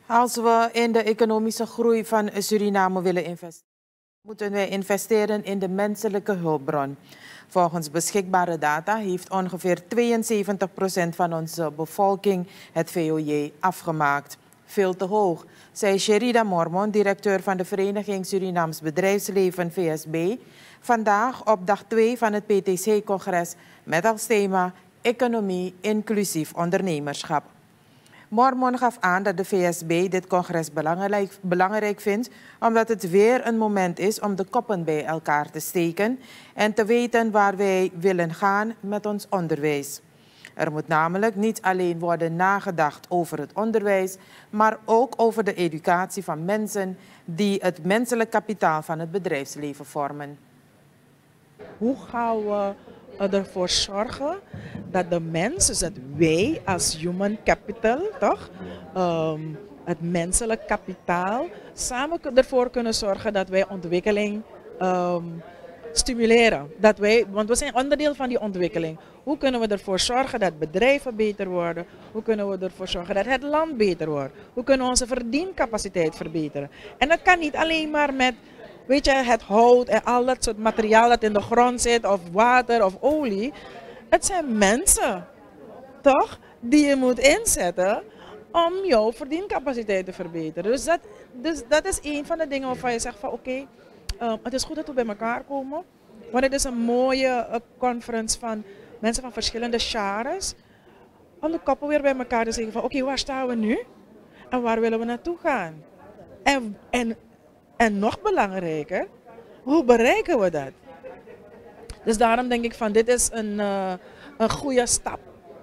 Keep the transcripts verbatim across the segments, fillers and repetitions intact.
Als we in de economische groei van Suriname willen investeren, moeten wij investeren in de menselijke hulpbron. Volgens beschikbare data heeft ongeveer tweeënzeventig procent van onze bevolking het V O J afgemaakt. Veel te hoog, zei Sherida Mormon, directeur van de Vereniging Surinaams Bedrijfsleven V S B, vandaag op dag twee van het P T C-congres met als thema Economie inclusief ondernemerschap. Mormon gaf aan dat de V S B dit congres belangrijk, belangrijk vindt, omdat het weer een moment is om de koppen bij elkaar te steken en te weten waar wij willen gaan met ons onderwijs. Er moet namelijk niet alleen worden nagedacht over het onderwijs, maar ook over de educatie van mensen die het menselijk kapitaal van het bedrijfsleven vormen. Hoe gaan we ervoor zorgen dat de mens, dus dat wij als human capital, toch, um, het menselijk kapitaal, samen ervoor kunnen zorgen dat wij ontwikkeling um, stimuleren. Dat wij, want we zijn onderdeel van die ontwikkeling. Hoe kunnen we ervoor zorgen dat bedrijven beter worden? Hoe kunnen we ervoor zorgen dat het land beter wordt? Hoe kunnen we onze verdiencapaciteit verbeteren? En dat kan niet alleen maar met, weet je, het hout en al dat soort materiaal dat in de grond zit, of water of olie. Het zijn mensen, toch, die je moet inzetten om jouw verdiencapaciteit te verbeteren. Dus dat, dus dat is een van de dingen waarvan je zegt van oké, okay, um, het is goed dat we bij elkaar komen. Want het is een mooie uh, conference van mensen van verschillende genres. Om de koppen weer bij elkaar te zeggen van oké, okay, waar staan we nu? En waar willen we naartoe gaan? En, en, en nog belangrijker, hoe bereiken we dat? Dus daarom denk ik van dit is een, uh, een goede stap.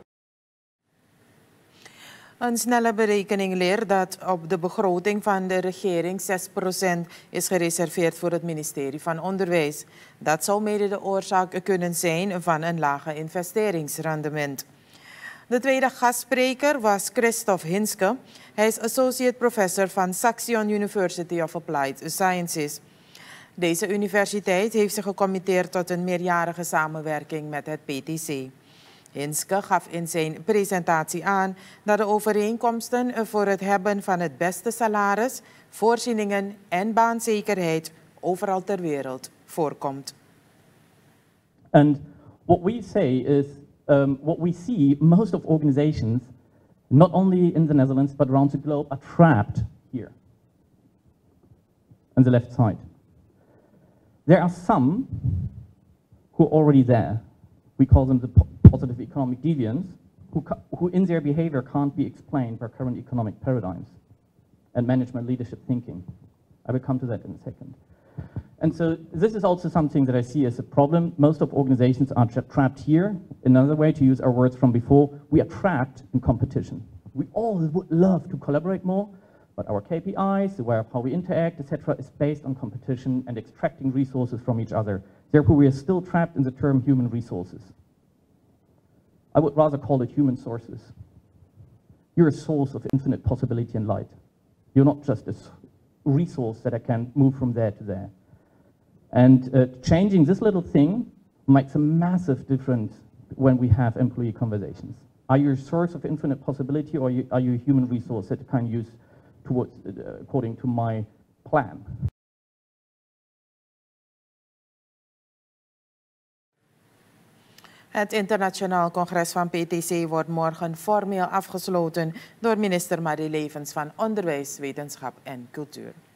Een snelle berekening leert dat op de begroting van de regering zes procent is gereserveerd voor het ministerie van Onderwijs. Dat zou mede de oorzaak kunnen zijn van een lage investeringsrendement. De tweede gastspreker was Christophe Hinske. Hij is associate professor van Saxion University of Applied Sciences. Deze universiteit heeft zich gecommitteerd tot een meerjarige samenwerking met het P T C. Hinske gaf in zijn presentatie aan dat de overeenkomsten voor het hebben van het beste salaris, voorzieningen en baanzekerheid overal ter wereld voorkomt. And what we say is, um, what we see, most of organizations, not only in the Netherlands but around the globe, are trapped here, on the left side. There are some who are already there. We call them the positive economic deviants, who, who in their behavior can't be explained by current economic paradigms and management leadership thinking. I will come to that in a second. And so this is also something that I see as a problem. Most of organizations are tra trapped here. Another way, to use our words from before, we are trapped in competition. We all would love to collaborate more, but our K P Is, the way of how we interact, et cetera, is based on competition and extracting resources from each other. Therefore, we are still trapped in the term human resources. I would rather call it human sources. You're a source of infinite possibility and light. You're not just a resource that I can move from there to there. And uh, changing this little thing makes a massive difference when we have employee conversations. Are you a source of infinite possibility, or are you, are you a human resource that I can use towards, uh, according to my plan? Het internationaal congres van P T C wordt morgen formeel afgesloten door minister Marie Levens van Onderwijs, Wetenschap en Cultuur.